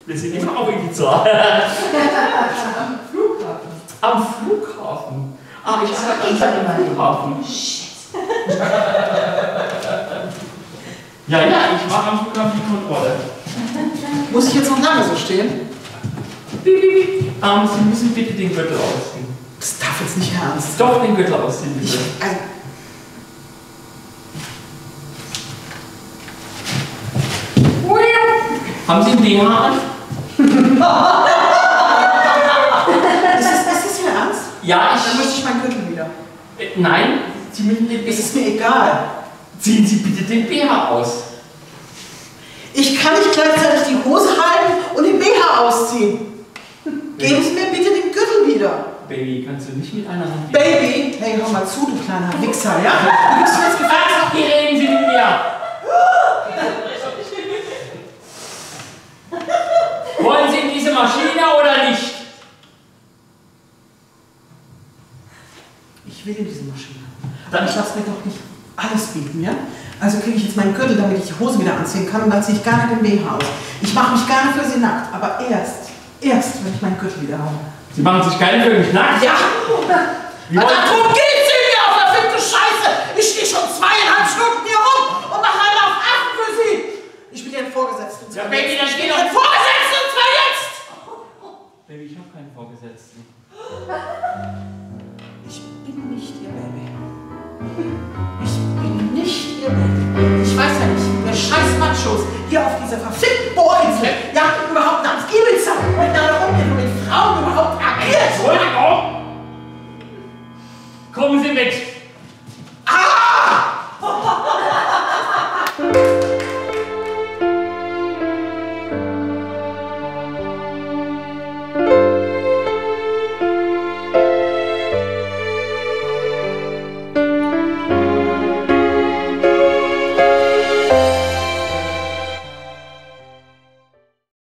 Wir sind immer auf Ibiza. Am Flughafen. Am Flughafen. Ah, ich arbeite am Flughafen. Shit. Ja, ich mache am Flughafen die Kontrolle. Muss ich jetzt noch lange so stehen? Sie müssen bitte den Gürtel ausziehen. Das darf jetzt nicht ernst. Doch, den Gürtel ausziehen, bitte. Haben Sie einen BH an? Ist das Ihr Ernst? Ja, Dann möchte ich meinen Gürtel wieder. Nein, Sie müssen den BH. Es ist mir egal. Ziehen Sie bitte den BH aus. Ich kann nicht gleichzeitig die Hose halten und den BH ausziehen. Geben Sie mir bitte den Gürtel wieder. Baby, kannst du nicht mit einer Hand... Baby! Hey, hör mal zu, du kleiner Wichser, ja? Du bist jetzt gefällt. Wie reden Sie mit mir? Wollen Sie in diese Maschine oder nicht? Ich will in diese Maschine. Dann ich lasse mir doch nicht alles bieten, ja? Also kriege ich jetzt meinen Gürtel, damit ich die Hose wieder anziehen kann und dann ziehe ich gerne den BH aus. Ich mache mich gerne für Sie nackt, aber erst, wenn ich meinen Gürtel wieder habe. Sie machen sich gerne für mich nackt? Ja! Darum geht's in mir, auf verfickte Scheiße! Ich stehe schon 2,5 Stunden hier rum und mache einen auf Affen für Sie! Ich bin Ihren Vorgesetzten. Ja, Baby, dann geh doch... Vorgesetzten und zwar jetzt! Baby, ich habe keinen Vorgesetzten. Ich bin nicht Ihr Baby. Ich bin nicht Ihr Baby. Ich weiß ja nicht, der scheiß Machos hier auf dieser verfickten Bohrinsel